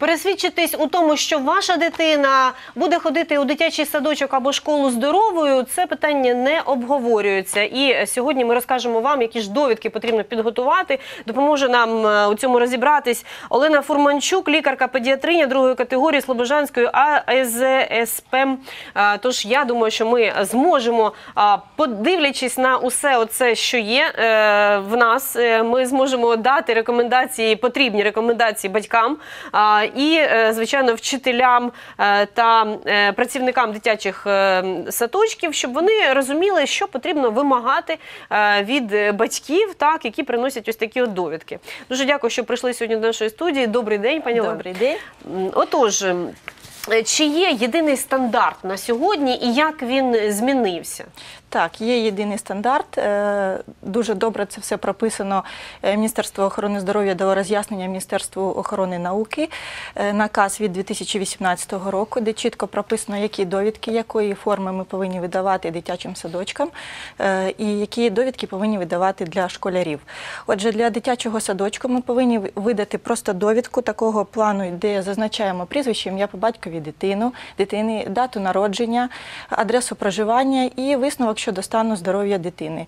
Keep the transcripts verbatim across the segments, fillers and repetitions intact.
Пересвідчитись у тому, що ваша дитина буде ходити у дитячий садочок або школу здоровою, це питання не обговорюється. І сьогодні ми розкажемо вам, які ж довідки потрібно підготувати. Допоможе нам у цьому розібратись Олена Фурманчук, лікарка-педіатриня другої категорії Слобожанської А З С П. Тож я думаю, що ми зможемо, подивлячись на усе оце, що є в нас, ми зможемо дати рекомендації, потрібні рекомендації батькам і, звичайно, вчителям та працівникам дитячих садочків, щоб вони розуміли, що потрібно вимагати від батьків, так, які приносять ось такі от довідки. Дуже дякую, що прийшли сьогодні до нашої студії. Добрий день, пані Олено. Добрий день. Отож, чи є єдиний стандарт на сьогодні і як він змінився? Так, є єдиний стандарт. Дуже добре це все прописано. Міністерство охорони здоров'я дало роз'яснення Міністерству охорони науки. Наказ від дві тисячі вісімнадцятого року, де чітко прописано, які довідки, якої форми ми повинні видавати дитячим садочкам і які довідки повинні видавати для школярів. Отже, для дитячого садочку ми повинні видати просто довідку такого плану, де зазначаємо прізвище, ім'я по батькові дитину, дитини, дату народження, адресу проживання і висновок щодо стану здоров'я дитини.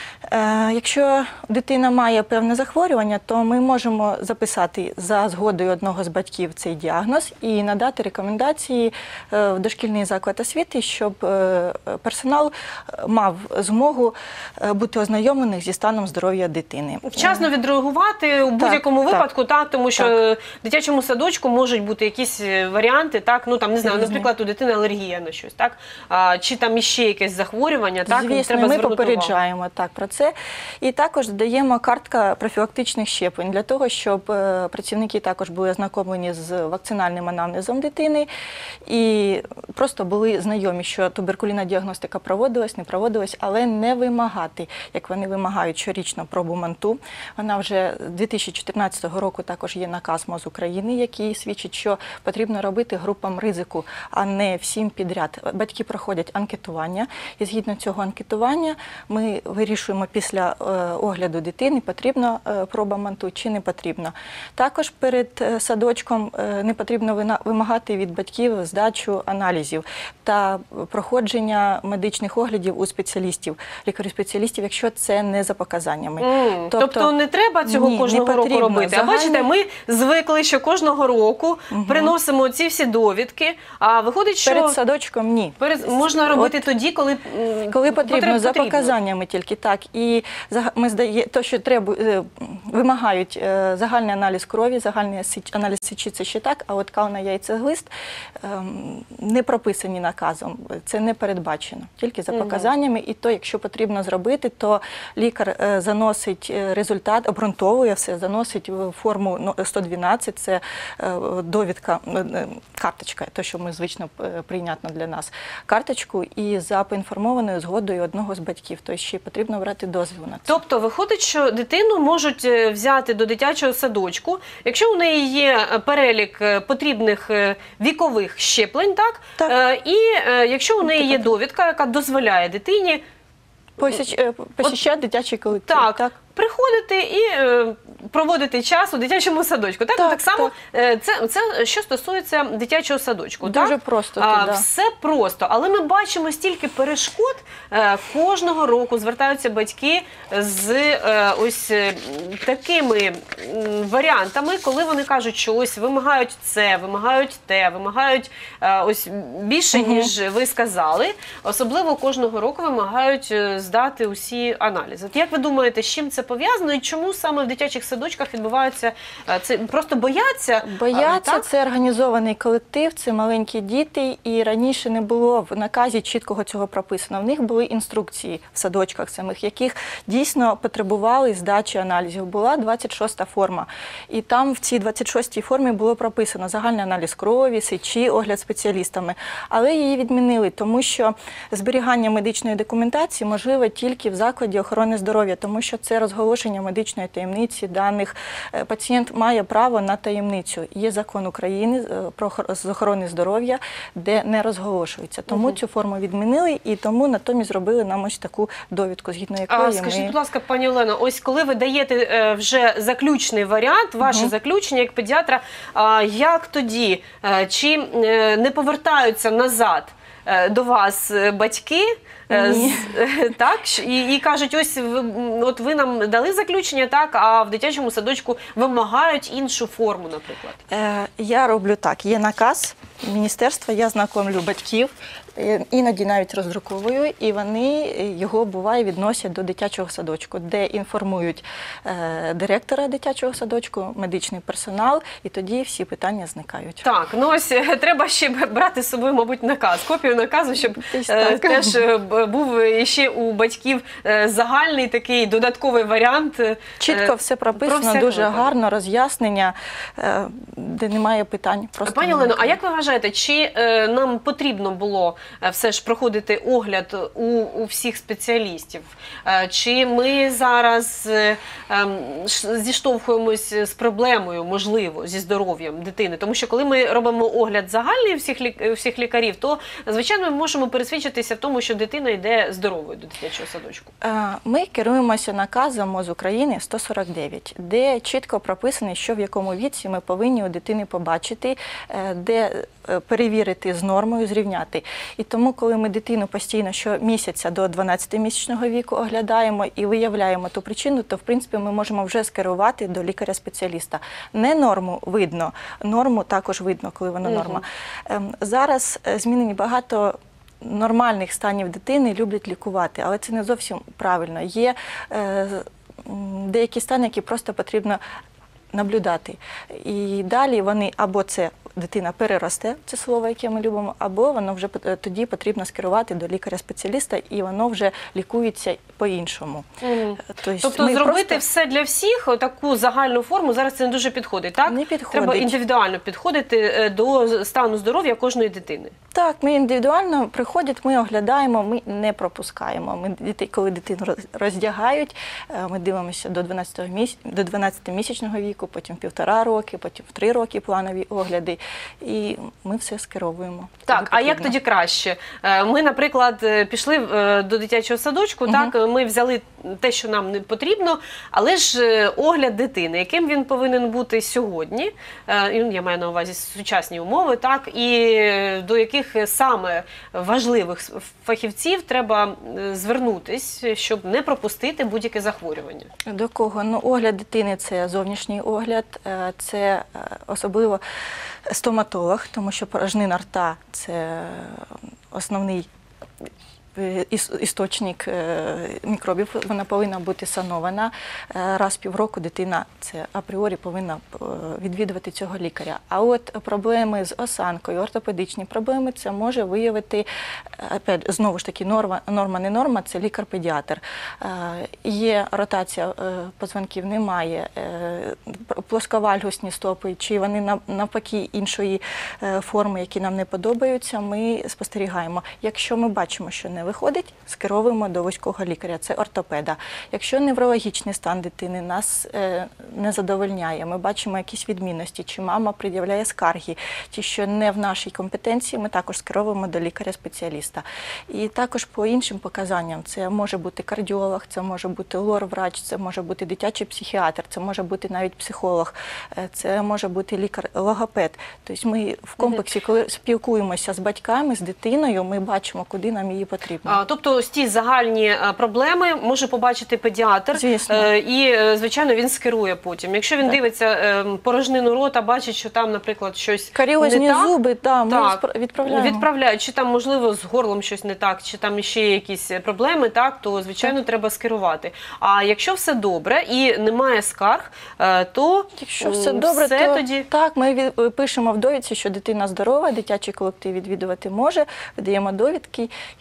Якщо дитина має певне захворювання, то ми можемо записати за згодою одного з батьків цей діагноз і надати рекомендації в дошкільний заклад освіти, щоб персонал мав змогу бути ознайомлений зі станом здоров'я дитини. Вчасно відреагувати у будь-якому випадку, так, тому що так. в дитячому садочку можуть бути якісь варіанти, так, ну там, не знаю, Різні. наприклад, у дитини алергія на щось, так, а, чи там іще якесь захворювання, так, Звісно, треба ми звернути попереджаємо увагу. так про це. І також даємо картка профілактичних щеплень для того, щоб працівники також були ознакомлені з вакцинальним анамнезом дитини і просто були знайомі, що туберкульна діагностика проводилась, не проводилась, але не вимагати, як вони вимагають щорічно пробу МАНТу. Вона вже з дві тисячі чотирнадцятого року також є наказ МОЗ України, який свідчить, що потрібно робити групам ризику, а не всім підряд. Батьки проходять анкетування, і згідно цього анкетування ми вирішуємо після огляду дитини, потрібна проба МАНТу чи не потрібна. Також перед садочком не потрібно вимагати від батьків здачу аналізів та проходження медичних оглядів у спеціалістів, лікарів-спеціалістів, якщо це не за показаннями. Mm, тобто, тобто не треба цього ні, кожного року робити. Загальні... А бачите, ми звикли, що кожного року угу. приносимо ці всі довідки, а виходить, що... Перед садочком ні. Перед... Можна робити От, тоді, коли, коли потрібно, потрібно. За показаннями тільки, так. І ми здає, то, що треба, вимагають загальний аналіз крові, загальний аналіз сечі, це ще так, а от кална-яйцеглист не прописані наказом, це не передбачено, тільки за показаннями. І то, якщо потрібно зробити, то лікар заносить результат, обґрунтовує все, заносить в форму сто дванадцять, це довідка, карточка, то, що ми звично прийнятно для нас, карточку, і за поінформованою згодою одного з батьків, то ще потрібно брати дозвіл на це. Тобто виходить, що дитину можуть взяти до дитячого садочку, якщо у неї є перелік потрібних вікових щеплень, так? Так. І якщо у неї є довідка, яка дозволяє дитині посіщати дитячий колектив. Так. Так. Приходити і е, проводити час у дитячому садочку. Так, так, так само так. Це, це що стосується дитячого садочку. Дуже так? просто. А, все просто. Але ми бачимо стільки перешкод. Е, кожного року звертаються батьки з е, ось е, такими е, варіантами, коли вони кажуть, що ось вимагають це, вимагають те, вимагають е, ось більше, угу. ніж ви сказали. Особливо кожного року вимагають здати усі аналізи. От як ви думаєте, з чим це пов'язано і чому саме в дитячих садочках відбуваються, це просто бояться? Бояться, так? Це організований колектив, це маленькі діти, і раніше не було в наказі чіткого цього прописано. В них були інструкції в садочках самих, яких дійсно потребували здачі аналізів. Була двадцять шоста форма, і там в цій двадцять шостій формі було прописано загальний аналіз крові, сечі, огляд спеціалістами. Але її відмінили, тому що зберігання медичної документації можливе тільки в закладі охорони здоров'я, тому що це розгорнуто нерозголошення медичної таємниці даних. Е, Пацієнт має право на таємницю. Є закон України е, про охор- з охорони здоров'я, де не розголошується. Тому Мгм. цю форму відмінили і тому натомість зробили нам ось таку довідку, згідно якої А ми... скажіть, будь ласка, пані Олено, ось коли ви даєте е, вже заключний варіант, ваше Мгм. заключення як педіатра, а, як тоді? Е, Чи е, не повертаються назад е, до вас е, батьки? е, Ні. з- е, Так, щ- і, і кажуть, ось ви, м, от ви нам дали заключення, так, а в дитячому садочку вимагають іншу форму, наприклад. Е, Я роблю так, є наказ міністерства, я знайомлю батьків, е, іноді навіть роздруковую, і вони його, буває, відносять до дитячого садочку, де інформують е, директора дитячого садочку, медичний персонал, і тоді всі питання зникають. Так, ну ось е, треба ще б- брати з собою, мабуть, наказ, копію наказу, щоб Десь е, так. теж е, б- був ще у батьків е, загальний такий додатковий варіант. е, Чітко все прописано, всяк дуже випадок. гарно, роз'яснення, е, де немає питань. Просто Пані немає. Олено, а як ви вважаєте, чи е, нам потрібно було е, все ж проходити огляд у, у всіх спеціалістів? Е, чи ми зараз е, ем, ш- зіштовхуємось з проблемою, можливо, зі здоров'ям дитини? Тому що коли ми робимо огляд загальний всіх, лік- всіх лікарів, то, звичайно, ми можемо пересвідчитися в тому, що дитина йде здоровою до дитячого садочку. Е, Ми керуємося наказом МОЗ України сто сорок дев'ять, де чітко прописано, що в якому віці ми повинні у дитини побачити, е, де е, перевірити з нормою, зрівняти. І тому, коли ми дитину постійно щомісяця до дванадцятимісячного віку оглядаємо і виявляємо ту причину, то в принципі ми можемо вже скерувати до лікаря-спеціаліста. Не норму видно, норму також видно, коли вона Мгм. норма. Ем, Зараз е, змінені багато нормальних станів дитини люблять лікувати, але це не зовсім правильно. Є е, м, деякі стани, які просто потрібно наблюдати. І далі вони або це дитина переросте, це слово, яке ми любимо, або воно вже пот- тоді потрібно скерувати до лікаря-спеціаліста, і воно вже лікується по-іншому. Мгм. Тобто, Тобто ми зробити просто- все для всіх, таку загальну форму, зараз це не дуже підходить, так? Не підходить. Треба індивідуально підходити е, до стану здоров'я кожної дитини. Так, ми індивідуально приходять, ми оглядаємо, ми не пропускаємо. Ми дітей, коли дитину роз- роздягають, е, ми дивимося до дванадцятого міс... до дванадцятимісячного віку, потім півтора роки, потім в три роки планові огляди, і ми все скеровуємо. Так, Коли а як потрібно. тоді краще? Е, Ми, наприклад, е, пішли е, до дитячого садочку, Мгм. так, ми взяли те, що нам не потрібно, але ж е, огляд дитини, яким він повинен бути сьогодні, е, і, ну, я маю на увазі сучасні умови, так, і е, до яких саме важливих с- фахівців треба е, звернутись, щоб не пропустити будь-яке захворювання. До кого? Ну, огляд дитини – це зовнішній огляд, е, це е, особливо стоматолог, тому що порожнина рта – це основний е, іс- істочник е, мікробів, вона повинна бути санована. Е, Раз в півроку дитина це апріорі повинна е, відвідувати цього лікаря. А от проблеми з осанкою, ортопедичні проблеми, це може виявити, е, опять, знову ж таки, норма, норма не норма, це лікар-педіатр. Е, Є ротація е, позвонків, немає, е, плосковальгусні стопи, чи вони нав- навпаки іншої е, форми, які нам не подобаються, ми спостерігаємо. Якщо ми бачимо, що не виходить, скеровуємо до вузького лікаря, це ортопеда. Якщо неврологічний стан дитини нас е, не задовольняє, ми бачимо якісь відмінності, чи мама пред'являє скарги, чи що не в нашій компетенції, ми також скеровуємо до лікаря-спеціаліста. І також по іншим показанням, це може бути кардіолог, це може бути лор-врач, це може бути дитячий психіатр, це може бути навіть психолог, е, це може бути лікар-логопед. Тобто ми в комплексі, коли спілкуємося з батьками, з дитиною, ми бачимо, куди нам її потрібно. А, Тобто ось ті загальні е, проблеми може побачити педіатр, Звісно. е, і, е, звичайно, він скерує потім. Якщо він Так. дивиться е, порожнину рота, бачить, що там, наприклад, щось Каріозні не так, зуби, да, ми так, спро- відправляємо. відправляють, чи там, можливо, з горлом щось не так, чи там ще є якісь проблеми, так, то, звичайно, треба скерувати. А якщо все добре і немає скарг, е, то Якщо все м, добре, все то тоді... так, ми від- пишемо в довідці, що дитина здорова, дитячий колектив відвідувати може, видаємо довідки і бажаємо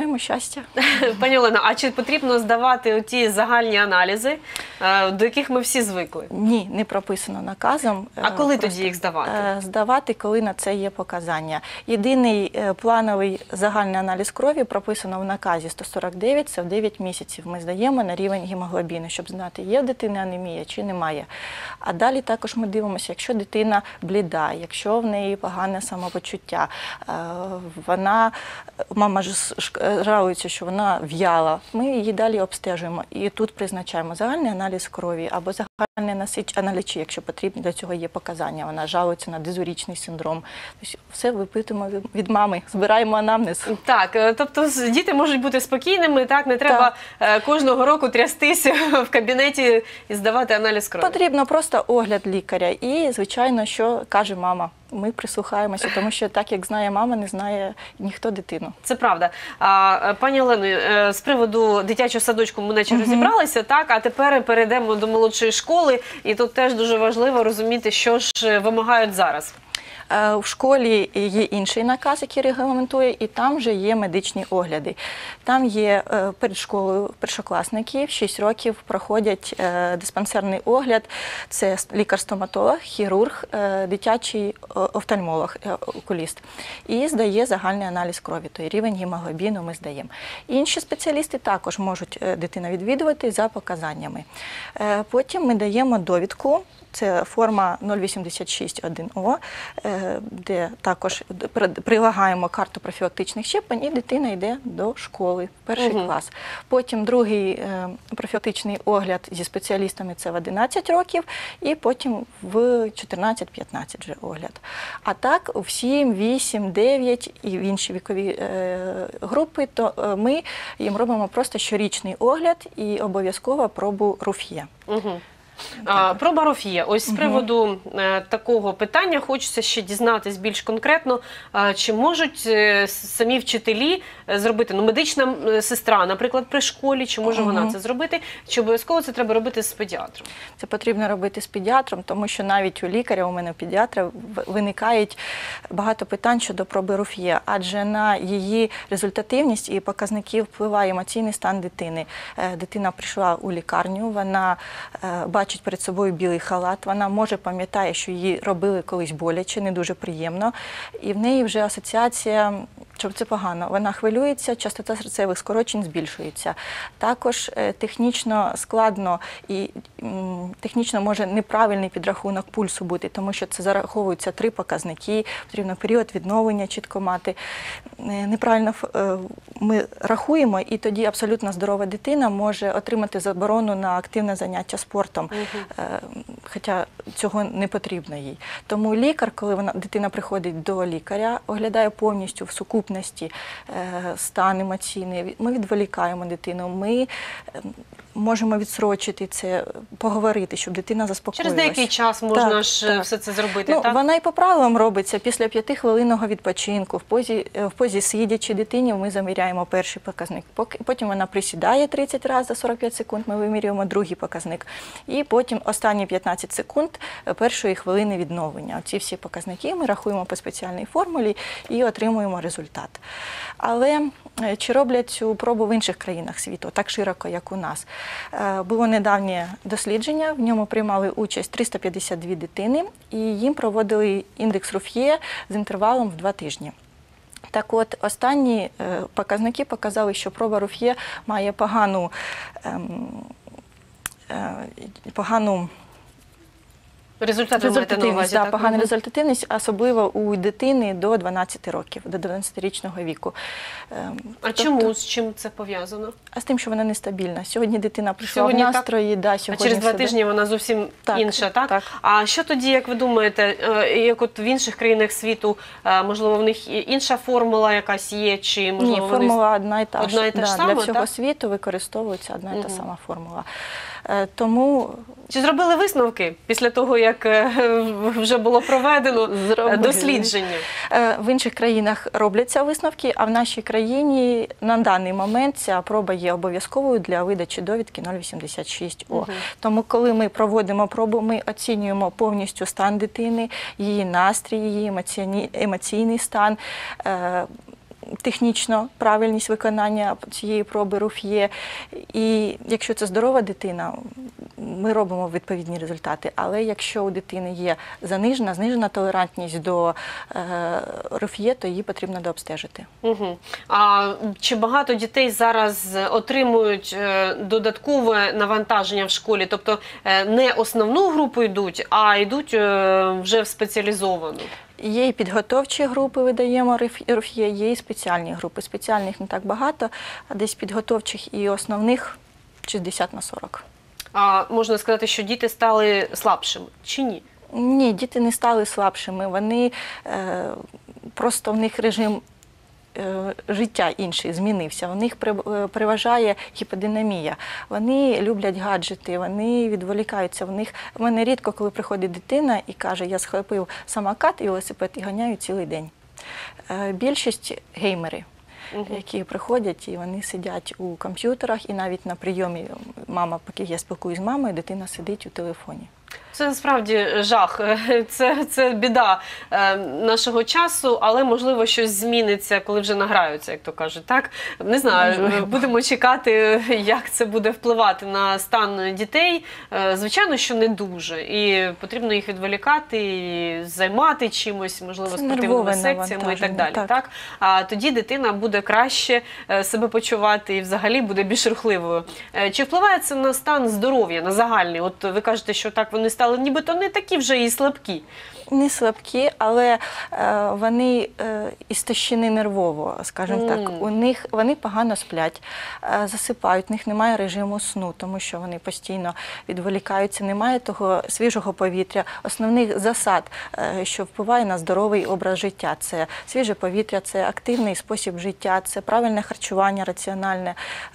Бажаємо щастя. Пані Олено, а чи потрібно здавати ті загальні аналізи, е, до яких ми всі звикли? Ні, не прописано наказом. А Е, коли просто, тоді їх здавати? е, Здавати, коли на це є показання. Єдиний е, плановий загальний аналіз крові прописано в наказі сто сорок дев'ять, це в дев'ять місяців ми здаємо на рівень гемоглобіну, щоб знати, є в дитини анемія чи немає. А далі також ми дивимося, якщо дитина бліда, якщо в неї погане самопочуття, е, вона, мама ж ш- жалується, що вона в'яла, ми її далі обстежуємо. І тут призначаємо загальний аналіз крові або загальний насич- аналіз, якщо потрібно, для цього є показання. Вона жалується на дизурічний синдром. Тобто все випитуємо від- від мами, збираємо анамнез. Так, е, тобто з- діти можуть бути спокійними, так, не треба е, кожного року трястися в кабінеті і здавати аналіз крові. Потрібно просто огляд лікаря і, звичайно, що каже мама. Ми прислухаємося, тому що так, як знає мама, не знає ніхто дитину. Це правда. А, е, пані Олено, е, з приводу дитячого садочку ми наче розібралися, так, а тепер перейдемо до молодшої школи, і тут теж дуже важливо розуміти, що ж е, вимагають зараз. Е, В школі є інший наказ, який регламентує, і там вже є медичні огляди. Там є е, перед школою першокласники в шість років проходять е, диспансерний огляд. Це лікар-стоматолог, хірург, е, дитячий е, офтальмолог, е, окуліст. І здає загальний аналіз крові, той рівень гемоглобіну ми здаємо. Інші спеціалісти також можуть е, дитину відвідувати за показаннями. Е, Потім ми даємо довідку. Це форма нуль вісімдесят шість один О, де також прилагаємо карту профілактичних щеплень, і дитина йде до школи, в перший Угу. клас. Потім другий е, профілактичний огляд зі спеціалістами – це в одинадцять років, і потім в чотирнадцять-п'ятнадцять вже огляд. А так в сім, вісім, дев'ять і в інші вікові е, групи, то е, ми їм робимо просто щорічний огляд і обов'язково пробу руф'є. Угу. А, про Барофія. Ось з приводу е, такого питання хочеться ще дізнатись більш конкретно, а, чи можуть е, самі вчителі е, зробити, ну, медична е, сестра, наприклад, при школі, чи може вона Мгм. це зробити, чи обов'язково це треба робити з педіатром? Це потрібно робити з педіатром, тому що навіть у лікаря, у мене педіатра, в- виникають багато питань щодо проби руф'є, адже на її результативність і показники впливає емоційний стан дитини. Е, Дитина прийшла у лікарню, вона е, бачить перед собою білий халат, вона може пам'ятає, що її робили колись боляче, не дуже приємно, і в неї вже асоціація, що це погано. Вона хвилюється, частота серцевих скорочень збільшується. Також е, технічно складно і м, технічно може неправильний підрахунок пульсу бути, тому що це зараховуються три показники, потрібно період відновлення чітко мати. Е, Неправильно ф- е, ми рахуємо, і тоді абсолютно здорова дитина може отримати заборону на активне заняття спортом, е, хоча цього не потрібно їй. Тому лікар, коли вона, дитина приходить до лікаря, оглядає повністю в сукупності е, стан емоційний, ми відволікаємо дитину, ми е, можемо відсрочити це, поговорити, щоб дитина заспокоїлась. Через деякий час можна Так, ж так. все це зробити, Ну, так? вона і по правилам робиться після п'ятихвилинного відпочинку. В позі, в позі сидячи дитині ми заміряємо перший показник. Поки- Потім вона присідає тридцять разів за сорок п'ять секунд, ми вимірюємо другий показник. І потім останні п'ятнадцять секунд першої хвилини відновлення. Ці всі показники ми рахуємо по спеціальній формулі і отримуємо результат. Але е, чи роблять цю пробу в інших країнах світу так широко, як у нас? Е, Було недавнє дослідження, в ньому приймали участь триста п'ятдесят дві дитини, і їм проводили індекс руф'є з інтервалом в два тижні. Так от, останні е, показники показали, що проба руф'є має погану, ем, е, погану Результати ви маєте на результативність, увазі, да, так? погана Мгм. результативність, особливо у дитини до дванадцяти років, до дванадцятирічного віку. Ем, А тобто- чому, з чим це пов'язано? А з тим, що вона нестабільна. Сьогодні дитина прийшла Сьогодні в так? настрої, да, А сьогодні через два себе- тижні вона зовсім Так, інша, так? так. А що тоді, як ви думаєте, е, як от в інших країнах світу, е, можливо, в них і інша формула якась є, чи можливо Ні, вони... формула одна і та ж. одна і та ж Да, сама, для всього так? світу використовується одна і та Мгм. сама формула. Е, Тому Чи зробили висновки після того, як е, вже було проведено е, Зробили. дослідження? е, в інших країнах робляться висновки, а в нашій країні на даний момент ця проба є обов'язковою для видачі довідки нуль вісімдесят шість О. Мгм. Тому, коли ми проводимо пробу, ми оцінюємо повністю стан дитини, її настрій, її емоційні- емоційний стан. Е, технічно правильність виконання цієї проби РУФЄ. І якщо це здорова дитина, ми робимо відповідні результати. Але якщо у дитини є занижена, знижена толерантність до е, РУФЄ, то її потрібно дообстежити. Угу. А чи багато дітей зараз отримують е, додаткове навантаження в школі? Тобто е, не основну групу йдуть, а йдуть е, вже в спеціалізовану? Є і підготовчі групи, видаємо РУФЄ, є і спеціальні групи. Спеціальних не так багато, а десь підготовчих і основних шістдесят на сорок. А можна сказати, що діти стали слабшими чи ні? Ні, діти не стали слабшими, вони е, просто в них режим е, життя інший змінився, в них переважає гіподинамія, вони люблять гаджети, вони відволікаються, в них, в мене рідко, коли приходить дитина і каже, я схопив самокат і велосипед і ганяю цілий день. Е, більшість геймери. Угу. Які приходять і вони сидять у комп'ютерах, і навіть на прийомі мама, поки я спілкуюсь з мамою, дитина сидить у телефоні. Це насправді жах, це, це біда е, нашого часу, але можливо щось зміниться, коли вже награються, як то кажуть. Так? Не знаю, можливо. Будемо чекати, як це буде впливати на стан дітей. Е, звичайно, що не дуже. І потрібно їх відволікати, і займати чимось, можливо, це спортивними секціями і так далі. Так. Так? А тоді дитина буде краще себе почувати і взагалі буде більш рухливою. Е, чи впливає це на стан здоров'я, на загальний? От ви кажете, що так вони стали нібито не такі вже і слабкі. Не слабкі, але е, вони е, істощені нервово, скажімо mm. так. У них, вони погано сплять, е, засипають, у них немає режиму сну, тому що вони постійно відволікаються, немає того свіжого повітря. Основних засад, е, що впливає на здоровий образ життя, це свіже повітря, це активний спосіб життя, це правильне харчування, раціональне.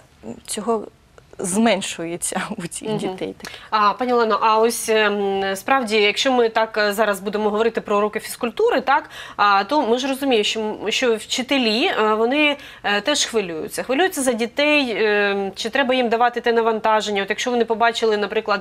Цього зменшується у цих угу. дітей. А, пані Олено, а ось справді, якщо ми так зараз будемо говорити про уроки фізкультури, так, а, то ми ж розуміємо, що, що вчителі, вони теж хвилюються. Хвилюються за дітей, чи треба їм давати те навантаження. От якщо вони побачили, наприклад,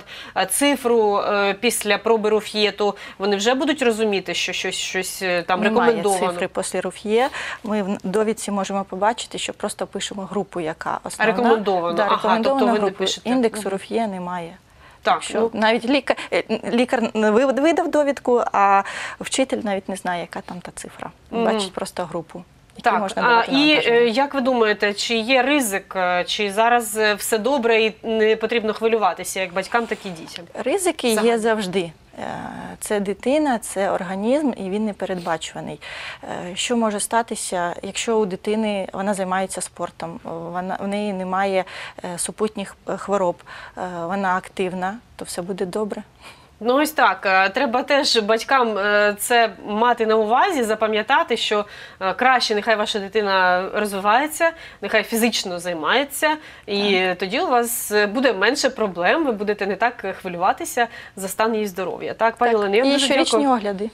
цифру після проби РУФЄ, то вони вже будуть розуміти, що щось, щось там рекомендовано. Немає цифри після РУФЄ. Ми в довідці можемо побачити, що просто пишемо групу, яка основна. Рекомендовано. Да, рекомендовано. Ага, групи. Індексу РУФЄ немає. Так, що ну... навіть лікар, лікар видав довідку, а вчитель навіть не знає, яка там та цифра. Mm. Бачить просто групу. Так, можна а, і як ви думаєте, чи є ризик, чи зараз все добре і не потрібно хвилюватися як батькам, так і дітям? Ризики Загально. Є завжди. Це дитина, це організм, і він непередбачуваний. Що може статися, якщо у дитини вона займається спортом, вона, в неї немає супутніх хвороб, вона активна, то все буде добре. Ну ось так, треба теж батькам це мати на увазі, запам'ятати, що краще нехай ваша дитина розвивається, нехай фізично займається, і так. тоді у вас буде менше проблем, ви будете не так хвилюватися за стан її здоров'я. Так, пані Олено, я і щорічні огляди.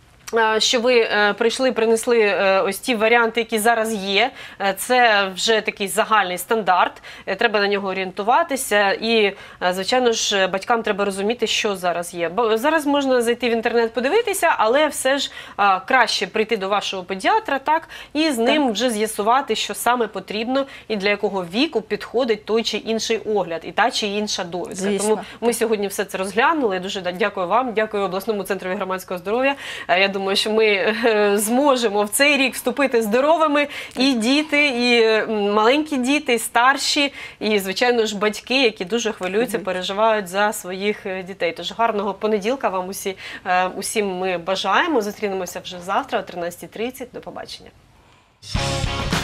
Що ви прийшли, принесли ось ті варіанти, які зараз є. Це вже такий загальний стандарт, треба на нього орієнтуватися і, звичайно ж, батькам треба розуміти, що зараз є. Бо зараз можна зайти в інтернет, подивитися, але все ж краще прийти до вашого педіатра, так, і з ним так. вже з'ясувати, що саме потрібно і для якого віку підходить той чи інший огляд, і та чи інша довідка. Звісно. Тому ми сьогодні все це розглянули. Дуже дякую вам, дякую обласному центру громадського здоров'я. Я думаю, Думаю, що ми зможемо в цей рік вступити здоровими і діти, і маленькі діти, і старші, і, звичайно ж, батьки, які дуже хвилюються, переживають за своїх дітей. Тож гарного понеділка вам усі, усім ми бажаємо. Зустрінемося вже завтра о тринадцятій тридцять. До побачення.